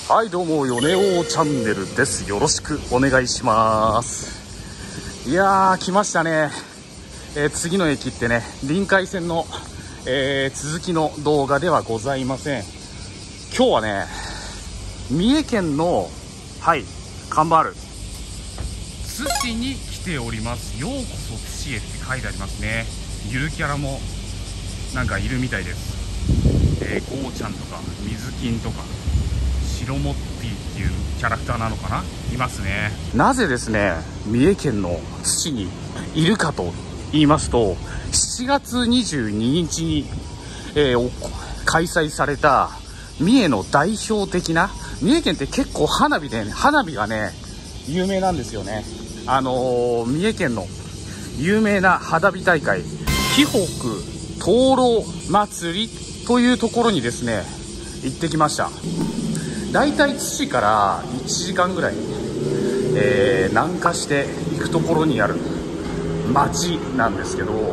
はいどうも、ヨネオチャンネルです。よろしくお願いします。いやー来ましたね。次の駅ってね、臨海線の、続きの動画ではございません。今日はね、三重県の看板ある津市に来ております。ようこそ津市へって書いてありますね。ゆるキャラもなんかいるみたいです。ゴーちゃんとか水金とか白モッティっていうキャラクターなのかな、いますね。なぜですね三重県の津市にいるかと言いますと、7月22日に、開催された三重の代表的な、三重県って結構花火がね有名なんですよね。三重県の有名な花火大会、紀北灯籠祭りというところにですね行ってきました。だいたい津市から1時間ぐらい、南下して行くところにある町なんですけど、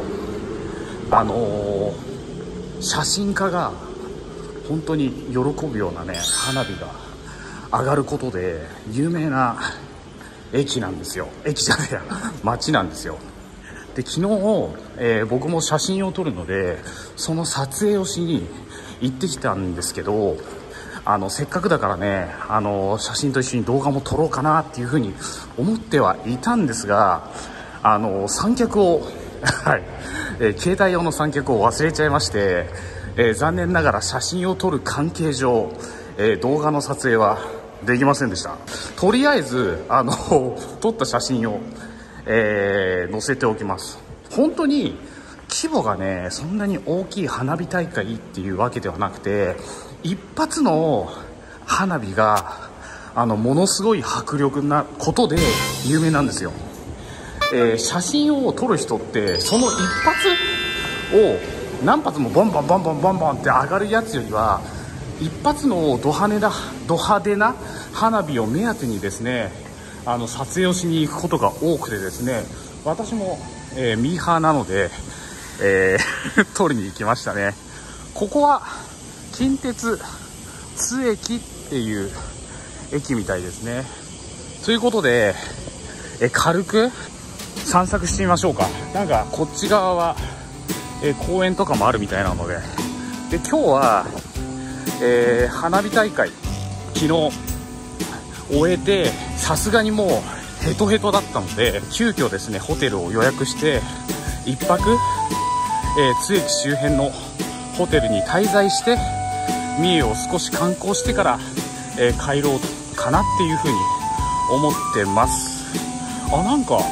写真家が本当に喜ぶようなね花火が上がることで有名な駅なんですよ。駅じゃねえや、町なんですよ。で昨日、僕も写真を撮るのでその撮影をしに行ってきたんですけど、せっかくだからね写真と一緒に動画も撮ろうかなっていうふうに思ってはいたんですが、三脚を携帯用の三脚を忘れちゃいまして、残念ながら写真を撮る関係上、動画の撮影はできませんでした。とりあえず撮った写真を、載せておきます。本当に規模がねそんなに大きい花火大会っていうわけではなくて、一発の花火がものすごい迫力なことで有名なんですよ。写真を撮る人ってその一発を何発もバンバンバンバンバンバンって上がるやつよりは、一発のド派手な花火を目当てにですね撮影をしに行くことが多くてですね、私も、ミーハーなので、撮りに行きましたね。ここは近鉄津駅っていう駅みたいですね。ということで、軽く散策してみましょうか。なんかこっち側は、公園とかもあるみたいなので、今日は、花火大会昨日終えて、さすがにもうヘトヘトだったので急遽ですねホテルを予約して1泊、津駅周辺のホテルに滞在して三重を少し観光してから、帰ろうかなっていうふうに思ってます。なんか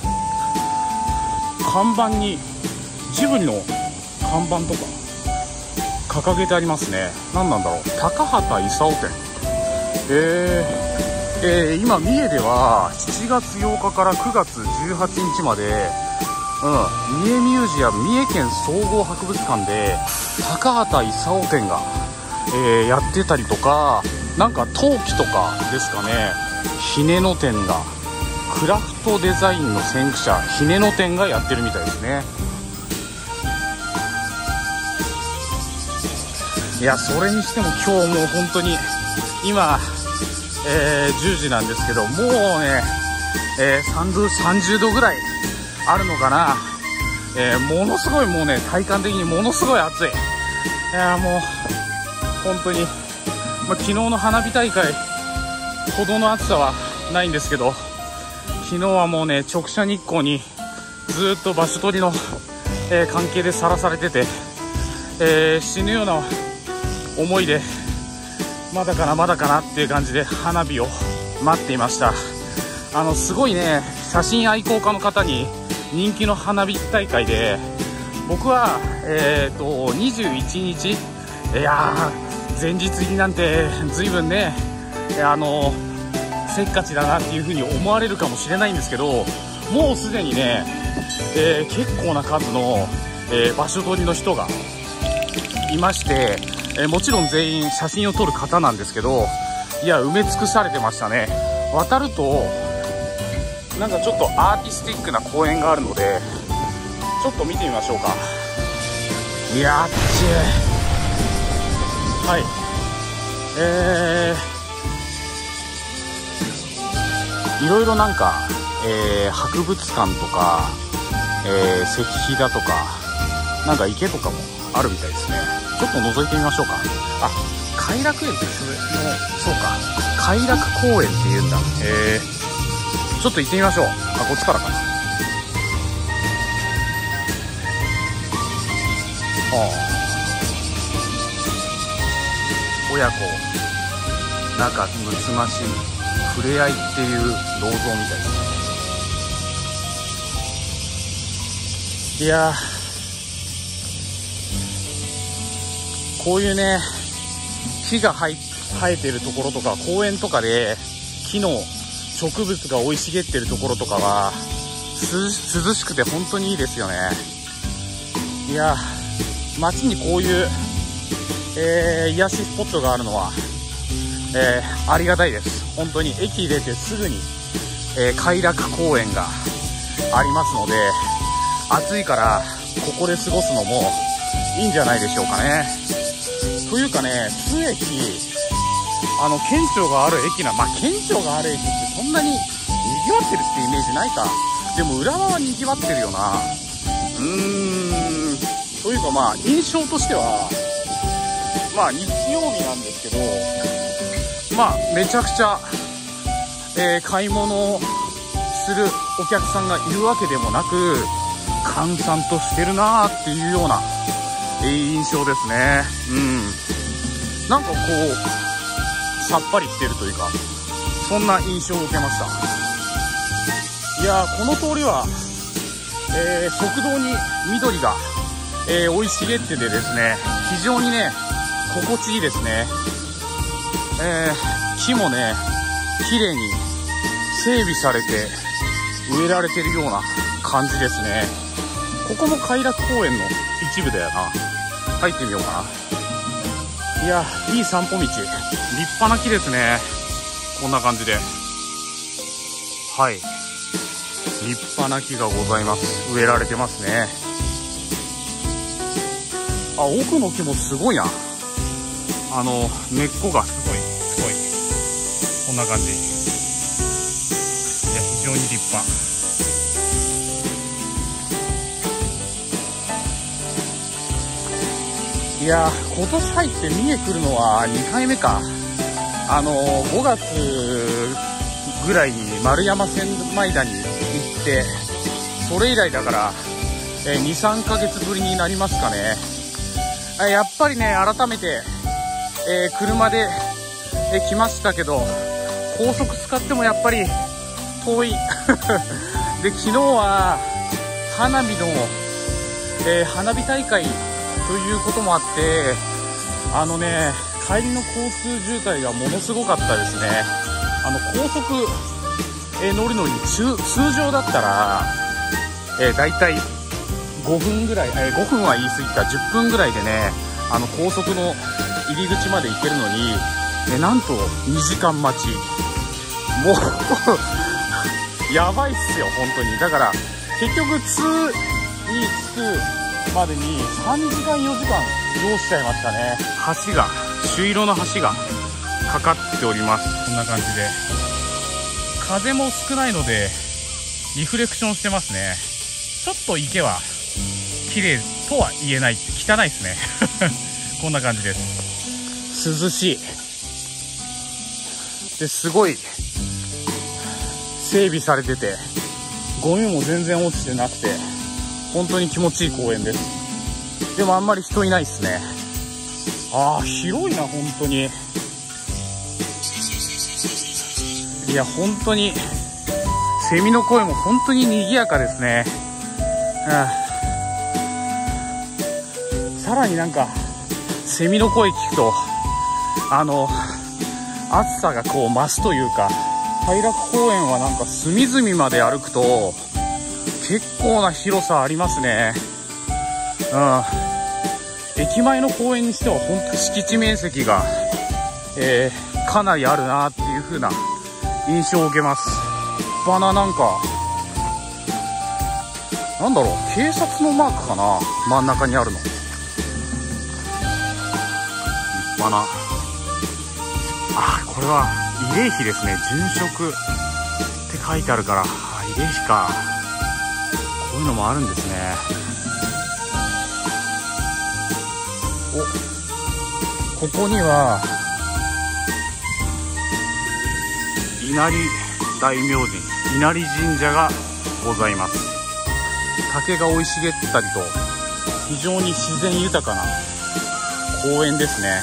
看板にジブリの看板とか掲げてありますね。何なんだろう、高畑勲店。今三重では7月8日から9月18日まで、三重ミュージアム三重県総合博物館で高畑勲展が、やってたりとか、なんか陶器とかですかね、ひねの展が、クラフトデザインの先駆者ひねの展がやってるみたいですね。いやそれにしても今日もう本当に今、10時なんですけど、もうね、30度ぐらいあるのかな。ものすごい、もうね体感的にものすごい暑い。いやもう本当に、昨日の花火大会ほどの暑さはないんですけど、昨日はもうね直射日光にずっと場所取りの、関係でさらされてて、死ぬような思いでまだかなっていう感じで花火を待っていました。すごいね写真愛好家の方に人気の花火大会で、僕は21日、いや前日になんて随分ねせっかちだなっていう風に思われるかもしれないんですけど、もうすでにね、結構な数の、場所取りの人がいまして、もちろん全員写真を撮る方なんですけど、いや埋め尽くされてましたね。渡るとなんかちょっとアーティスティックな公園があるのでちょっと見てみましょうか。いやーっちいろいろなんか、博物館とか、石碑だとかなんか池とかもあるみたいですね。ちょっと覗いてみましょうか。あ、偕楽園ってそうか、偕楽公園っていうんだ。ちょっと行ってみましょう。あ、こっちからかな。親子仲睦ましい触れ合いっていう銅像みたいですね。いやー、こういうね木が生えてるところとか公園とかで木の植物が生い茂ってるところとかは涼しくて本当にいいですよね。いやー、街にこういう、癒しスポットがあるのは、ありがたいです。本当に駅出てすぐに、偕楽公園がありますので、暑いからここで過ごすのもいいんじゃないでしょうかね。というかね、津駅、県庁がある駅県庁がある駅ってそんなに賑わってるってイメージないか。でも浦和は賑わってるよな。というか印象としては日曜日なんですけど、めちゃくちゃ、買い物をするお客さんがいるわけでもなく、閑散としてるなーっていうような、印象ですね。なんかこうさっぱりしてるというか、そんな印象を受けました。いやー、この通りは、側道に緑が、生い茂っててですね、非常にね心地いいですね。木もね綺麗に整備されて植えられてるような感じですね。ここも偕楽公園の一部だよな。入ってみようかな。いや、いい散歩道、立派な木ですね。こんな感じで、はい、立派な木がございます。植えられてますね。あ、奥の木もすごいな。根っこがすごい。こんな感じ。いや、非常に立派。いや、今年入って三重来るのは2回目か。5月ぐらいに丸山千枚田に行って、それ以来だから、2、3ヶ月ぶりになりますかね。やっぱりね、改めて、車で、来ましたけど、高速使ってもやっぱり遠い。で、昨日は花火の、花火大会ということもあって、帰りの交通渋滞がものすごかったですね。高速、乗るのに通常だったら、だいたい5分ぐらい、5分は言い過ぎた、10分ぐらいでね、高速の入り口まで行けるのに、なんと2時間待ち。もうやばいっすよ、本当に。だから結局津に着くまでに3時間4時間要しちゃいましたね。橋が、朱色の橋がかかっております。こんな感じで風も少ないのでリフレクションしてますね。ちょっと池は綺麗とは言えない、汚いですねこんな感じです。涼しいですごい整備されてて、ゴミも全然落ちてなくて本当に気持ちいい公園です。でもあんまり人いないですね。広いな、本当に。いや、本当にセミの声も本当に賑やかですね。さらになんかセミの声聞くと暑さがこう増すというか、偕楽公園はなんか隅々まで歩くと結構な広さありますね。駅前の公園にしては本当敷地面積が、かなりあるなっていう風な印象を受けます。立派な、なんかなんだろう、警察のマークかな、真ん中にあるの。立派な、これは慰霊碑ですね。殉職書いてあるから、慰霊碑か、こういうのもあるんですね。お、ここには稲荷大明神、稲荷神社がございます。竹が生い茂ったりと非常に自然豊かな公園ですね。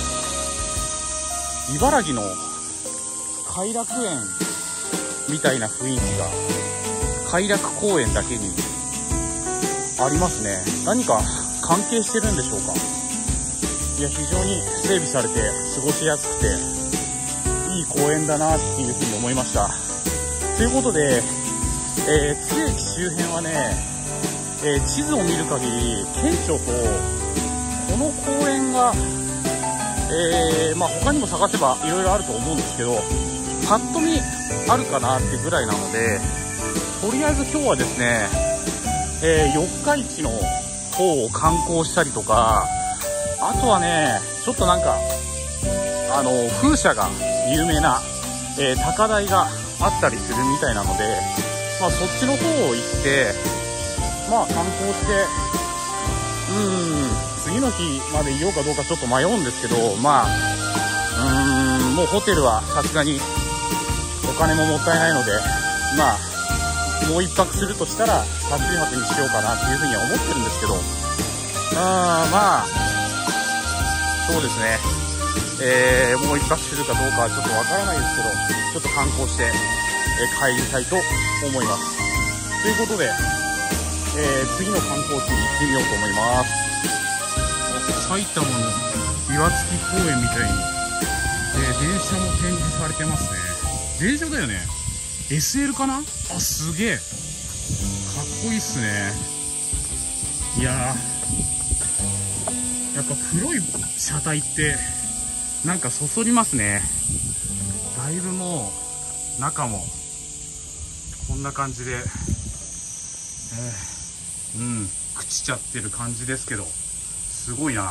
茨城の偕楽園みたいな雰囲気が偕楽公園だけにありますね。何か関係してるんでしょうか。いや、非常に整備されて過ごしやすくていい公園だなっていうふうに思いました。ということで、津駅周辺はね、地図を見る限り県庁とこの公園が、他にも探せばいろいろあると思うんですけど、パッと見あるかなってぐらいなので、とりあえず今日はですね、四日市の方を観光したりとか、あとはね、ちょっとなんか風車が有名な、高台があったりするみたいなので、そっちの方を行って観光して、次の日までいようかどうかちょっと迷うんですけど、もうホテルはさすがにお金ももったいないので、もう一泊するとしたら車中泊にしようかなっていうふうには思ってるんですけど、そうですね、もう一泊するかどうかはちょっとわからないですけど、ちょっと観光して、帰りたいと思います。ということで、次の観光地に行ってみようと思います。埼玉の岩槻公園みたいに、電車も展示されてますね。電車だよね。 SL かな。すげえかっこいいっすね。いやー、やっぱ黒い車体ってなんかそそりますね。だいぶもう中もこんな感じで、朽ちちゃってる感じですけど、すごいな。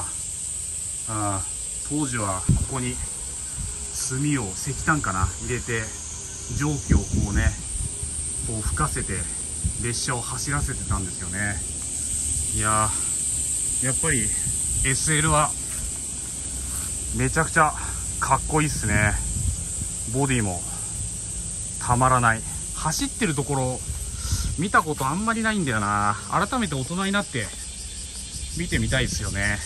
当時はここに炭を石炭かな入れて蒸気をこう吹かせて列車を走らせてたんですよね。いやー、やっぱり SL はめちゃくちゃかっこいいっすね。ボディもたまらない。走ってるところ見たことあんまりないんだよな。改めて大人になって見てみたいですよね。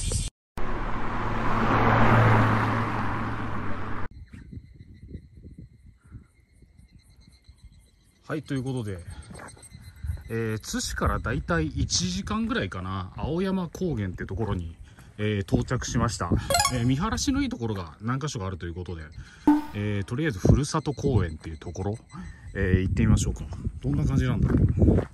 はい、ということで、津市からだいたい1時間ぐらいかな、青山高原ってところに、到着しました。見晴らしのいいところが何か所かあるということで、とりあえずふるさと公園っていうところ、行ってみましょうか。どんな感じなんだろう。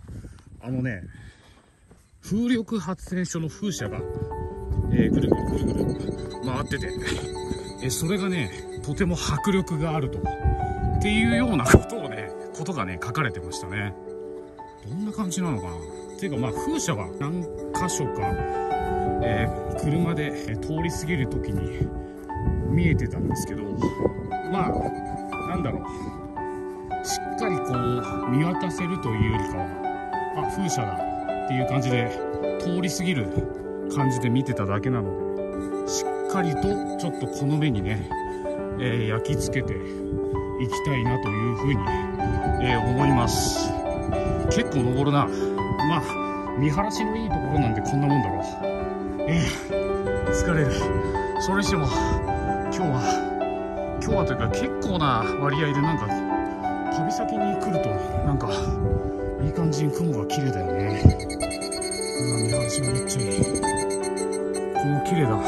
風力発電所の風車が、ぐるぐるぐるぐる回ってて、それがね、とても迫力があるとっていうようなことがね書かれてましたね。どんな感じなのかなっていうか、風車が何箇所か、車で通り過ぎる時に見えてたんですけど、なんだろう、しっかりこう見渡せるというよりかは、風車だっていう感じで通り過ぎる感じで見てただけなので、しっかりとちょっとこの目にね、焼き付けていきたいなというふうに、思います。結構登るな。見晴らしのいいところなんでこんなもんだろう。疲れる。それにしても今日はというか結構な割合で旅先に来るといい感じに雲が綺麗だよね。見晴らしがめっちゃいい。雲綺麗だ。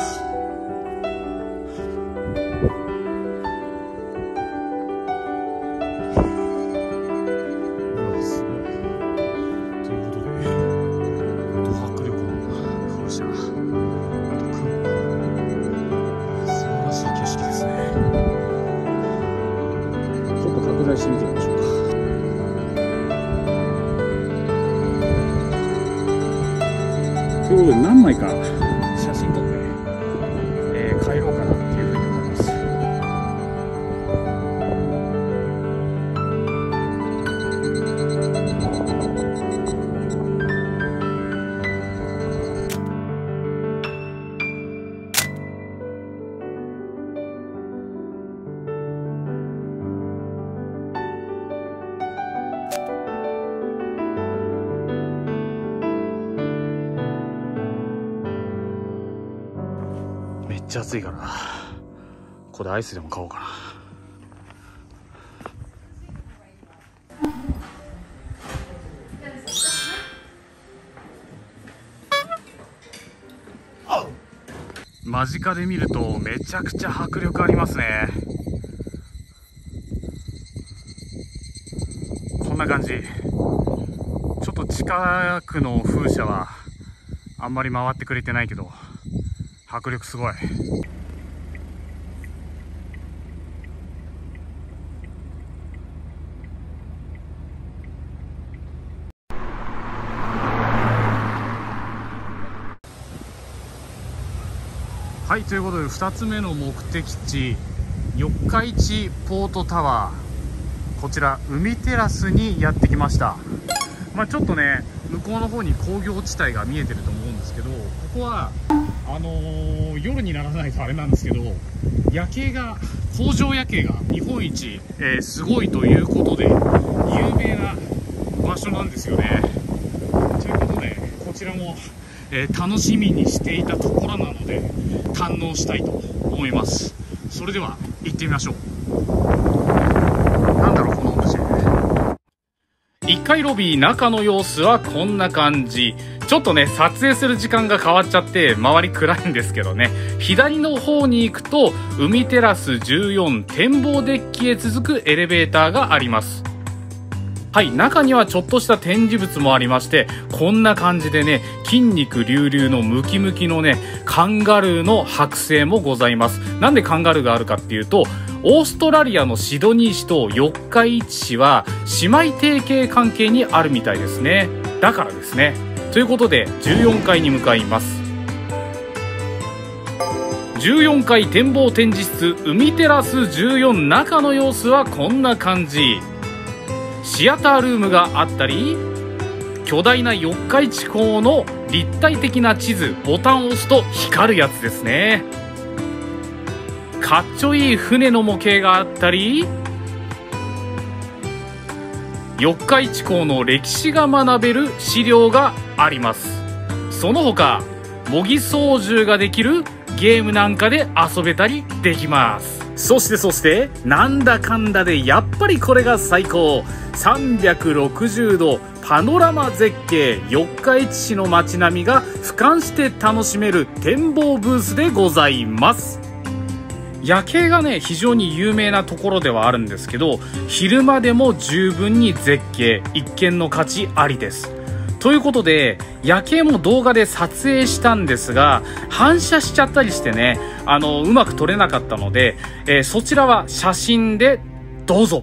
してみてみましょうか。ということで何枚か写真撮って、帰ろうかなっていうふうに思います。 ちゃ暑いからここでアイスでも買おうかな。間近で見るとめちゃくちゃ迫力ありますね。こんな感じ。ちょっと近くの風車はあんまり回ってくれてないけど迫力すごい。はい、ということで2つ目の目的地、四日市ポートタワー、こちら海テラスにやってきました。ちょっとね向こうの方に工業地帯が見えてると思うんですけど、ここは夜にならないとあれなんですけど、夜景が、工場夜景が日本一、すごいということで有名な場所なんですよね。ということでこちらも楽しみにしていたところなので堪能したいと思います。それでは行ってみましょう。なんだろうこのオブジェ。1階ロビー中の様子はこんな感じ。ちょっとね撮影する時間が変わっちゃって周り暗いんですけどね、左の方に行くと海テラス14展望デッキへ続くエレベーターがあります。はい、中にはちょっとした展示物もありまして、こんな感じでね、筋肉隆々のムキムキのね、カンガルーの剥製もございます。なんでカンガルーがあるかっていうと、オーストラリアのシドニー市と四日市市は姉妹提携関係にあるみたいですね。だからですね。ということで、14階に向かいます。14階展望展示室、海テラス14中の様子はこんな感じ。シアタールームがあったり、巨大な四日市港の立体的な地図、ボタンを押すと光るやつですね。かっちょいい船の模型があったり、四日市港の歴史が学べる資料があります。その他模擬操縦ができるゲームなんかで遊べたりできます。そしてなんだかんだでやっぱりこれが最高、360度パノラマ絶景、四日市市の街並みが俯瞰して楽しめる展望ブースでございます。夜景がね非常に有名なところではあるんですけど、昼間でも十分に絶景、一見の価値ありです。ということで夜景も動画で撮影したんですが、反射しちゃったりしてね、うまく撮れなかったので、そちらは写真でどうぞ。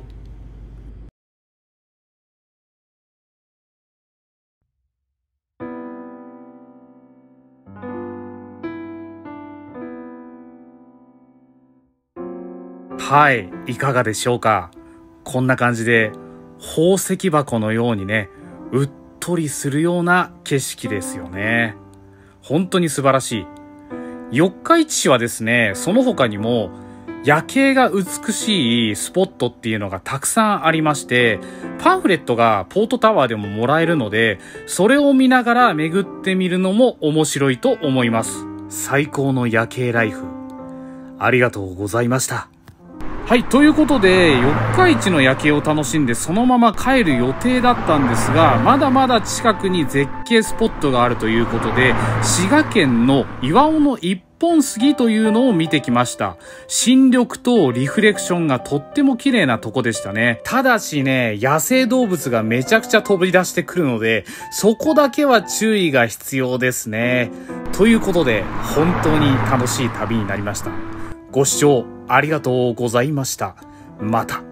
はい、いかがでしょうか。こんな感じで宝石箱のようにね、うっとりするような景色ですよね。本当に素晴らしい。四日市市はですね、その他にも夜景が美しいスポットっていうのがたくさんありまして、パンフレットがポートタワーでももらえるので、それを見ながら巡ってみるのも面白いと思います。最高の夜景ライフ、ありがとうございました。はい、ということで四日市の夜景を楽しんでそのまま帰る予定だったんですが、まだまだ近くに絶景スポットがあるということで、滋賀県の岩尾の一本杉というのを見てきました。新緑とリフレクションがとっても綺麗なとこでしたね。ただしね、野生動物がめちゃくちゃ飛び出してくるので、そこだけは注意が必要ですね。ということで本当に楽しい旅になりました。ご視聴ありがとうございました。また。